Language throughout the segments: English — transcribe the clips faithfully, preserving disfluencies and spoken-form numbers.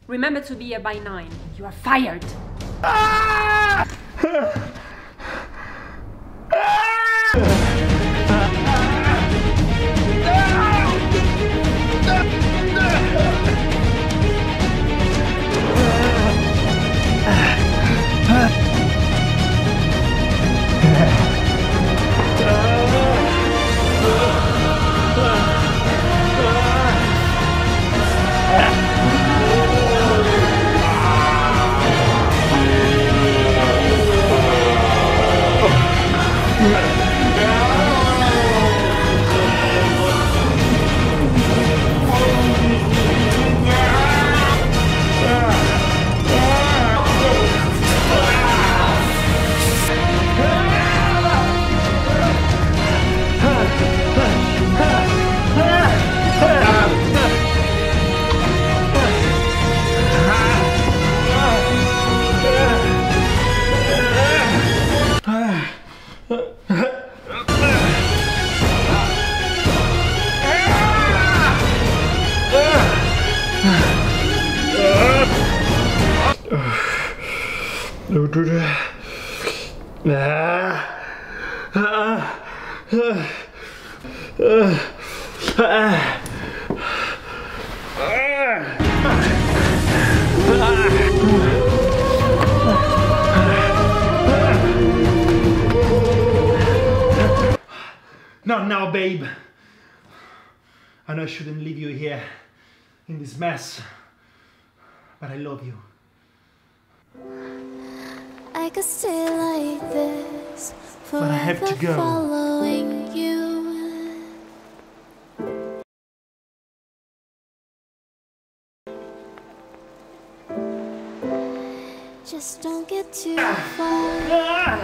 Remember to be here by nine. You are fired. Ah! Not now, babe. I know I shouldn't leave you here in this mess, but I love you. I could stay like this, but I have to go. Following you. Just don't get too far.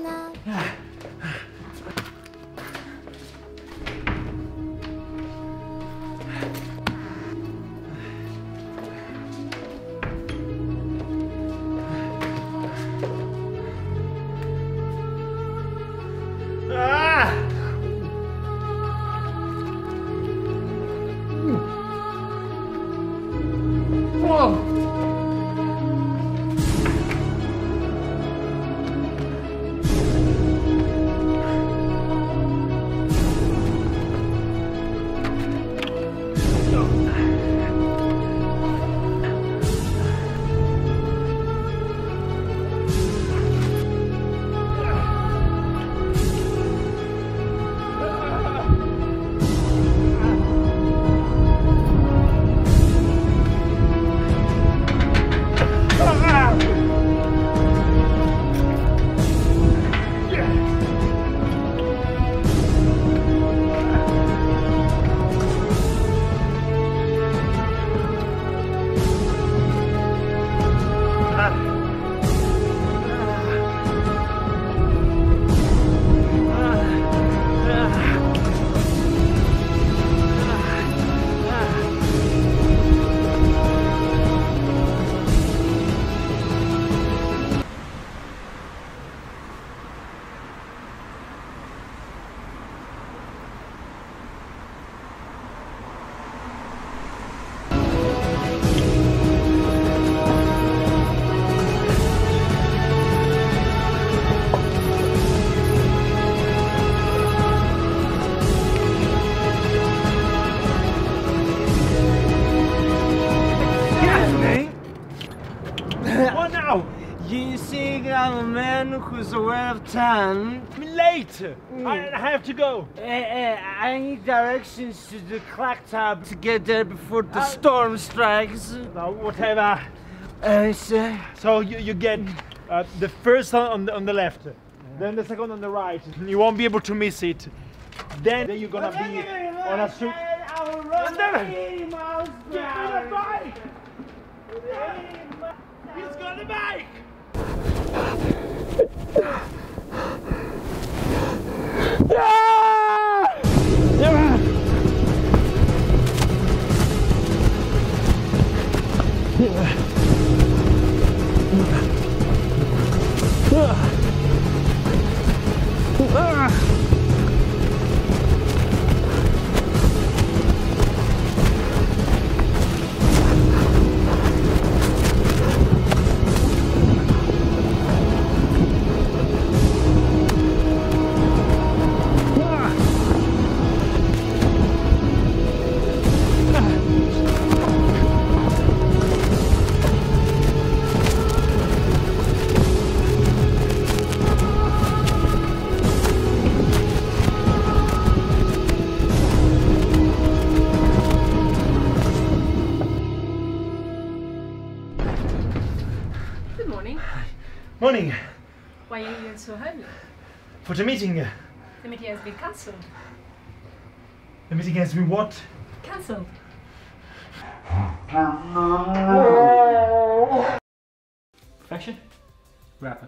What now? You see, I'm a man who's aware of time. I'm late. Mm. I have to go. Uh, uh, I need directions to the clock tower to get there before the uh, storm strikes. No, whatever. Uh, so, so you, you get uh, the first one on the, on the left, yeah. Then the second on the right. You won't be able to miss it. Then, then you're gonna be on a street. I will run eighty miles per hour. Get the bike. He's got a bike! morning Why are you so early? for the meeting. The meeting has been cancelled. The meeting has been what? Cancelled. Fashion? Rapper.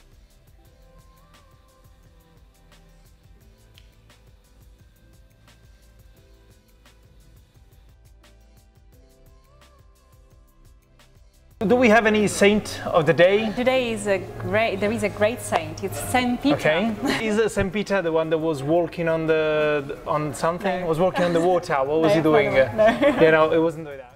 Do we have any saint of the day? Today is a great. There is a great saint. It's Saint Peter. Okay. Is Saint Peter the one that was walking on the on something? No. Was walking on the water? What was No, he doing? no. You know, it wasn't doing that.